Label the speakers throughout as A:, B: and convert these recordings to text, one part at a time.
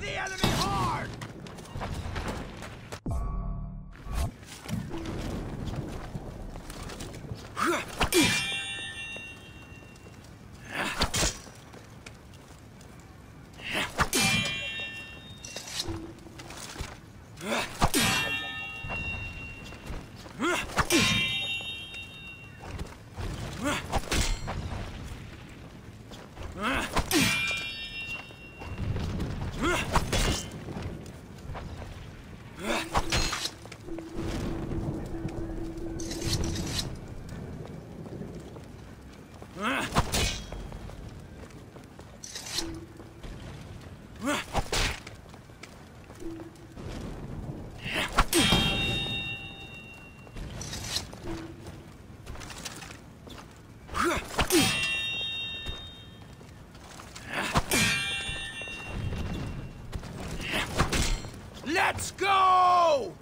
A: the enemy hard! Let's go!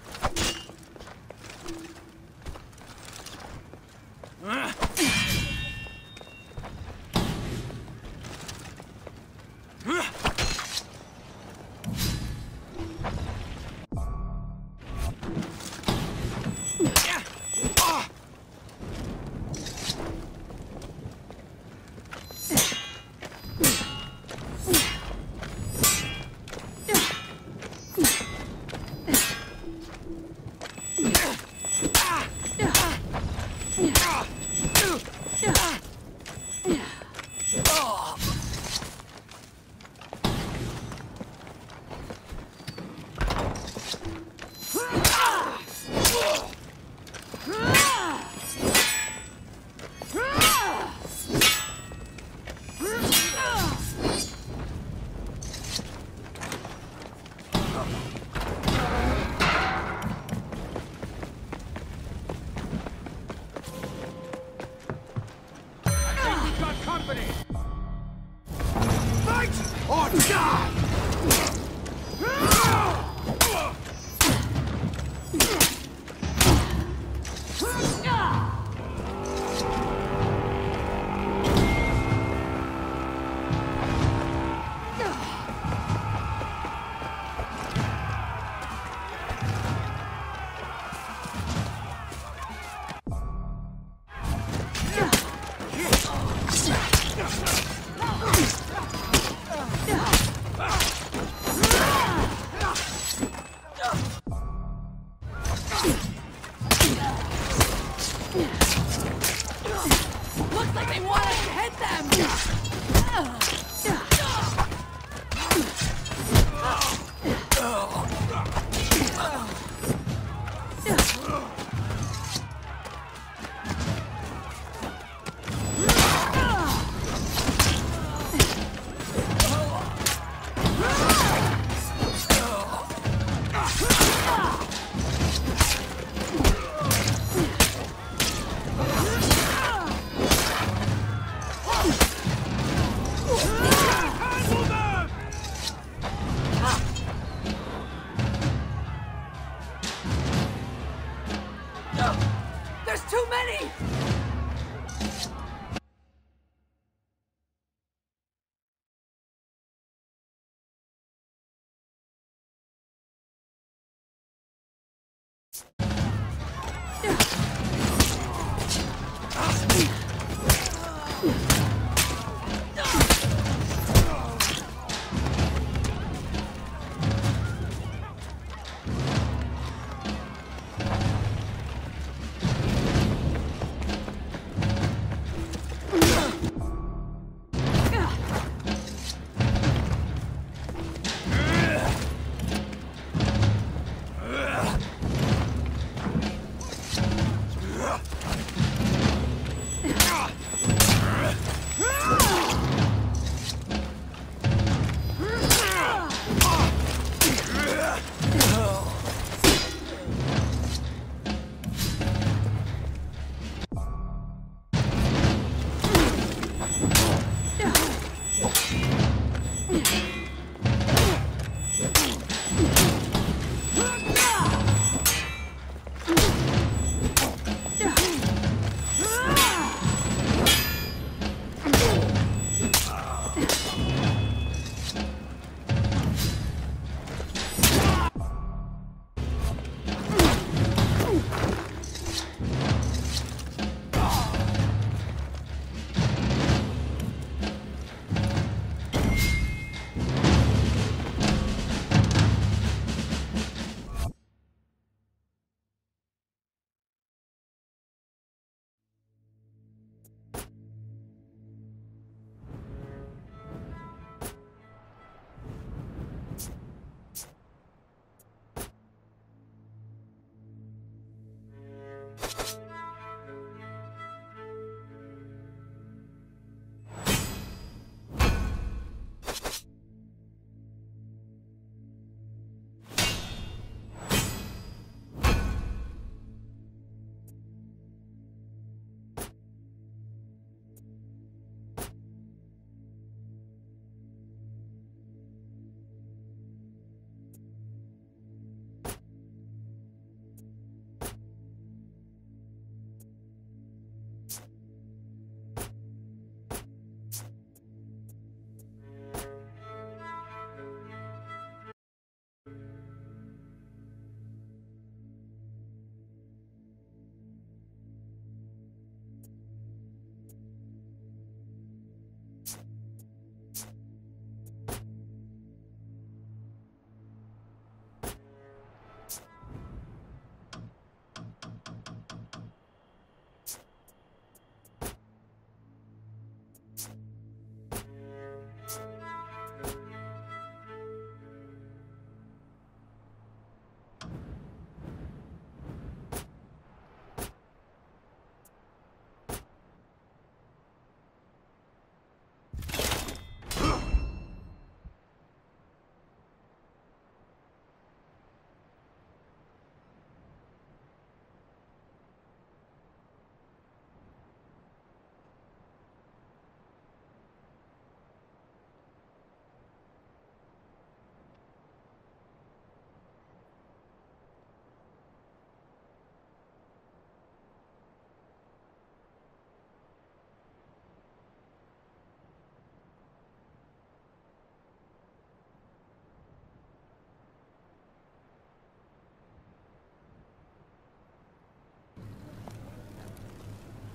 B: There's too many!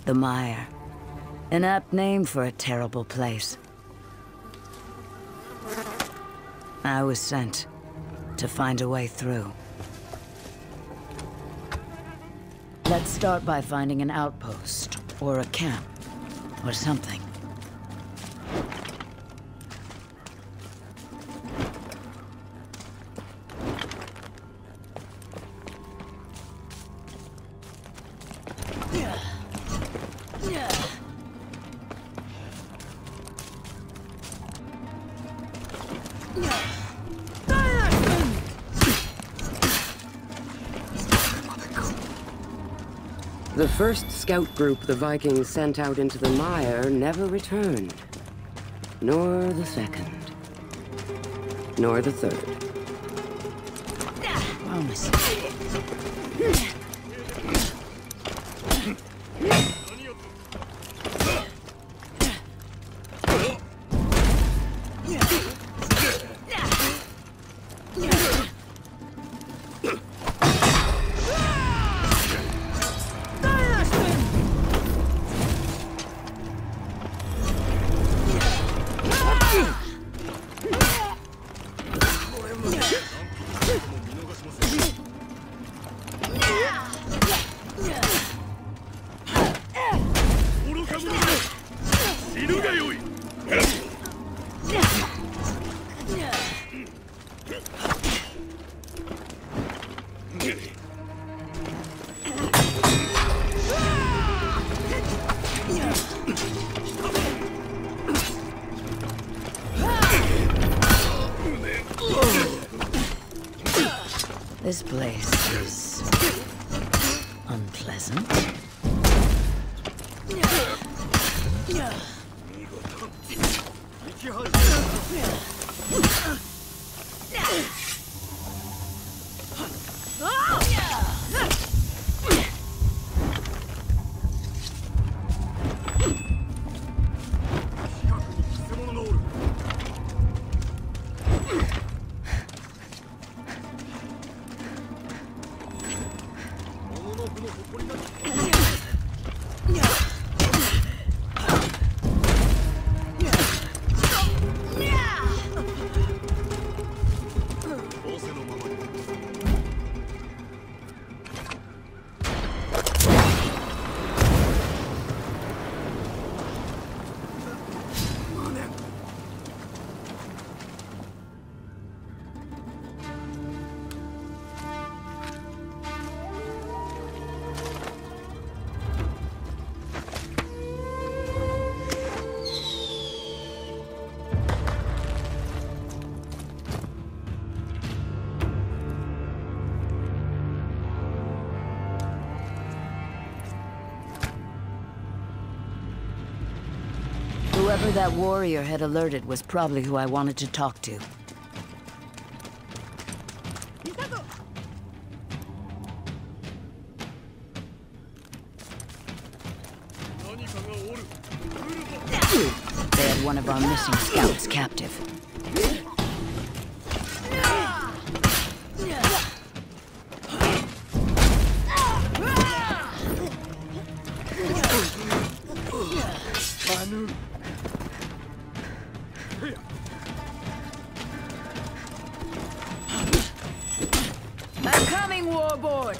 C: The Mire. An apt name for a terrible place. I was sent to find a way through. Let's start by finding an outpost, or a camp, or something.
D: The first scout group the Vikings sent out into the mire never returned. Nor the second. Nor the third.
C: Promise. This place is unpleasant. Whoever that warrior had alerted was probably who I wanted to talk to. They had one of our missing scouts captive. I'm coming, Warboard!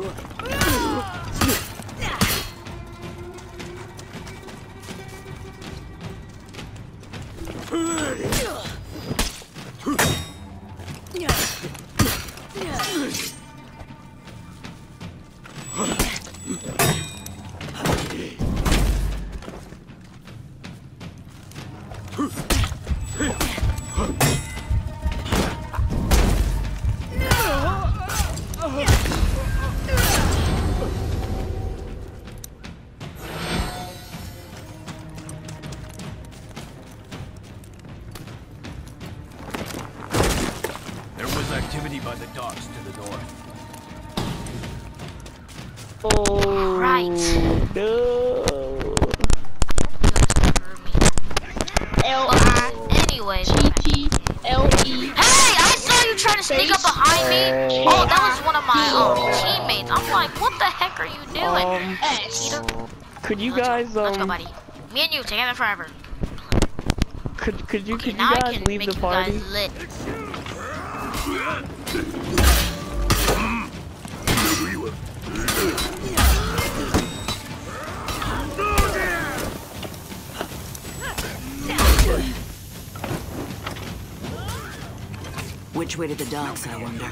A: Activity by the docks to the north.
E: Right. Anyways. Hey, I saw you trying to sneak up behind me. Oh, that was one of my teammates. I'm like, what the heck are you doing, cheater?
F: Could you guys
E: Let's go, buddy. Me and you together forever.
F: Could you
E: Now I
F: guys
E: can
F: leave
E: make
F: the
E: you
F: party?
E: guys lit.
C: Which way to the docks, I wonder?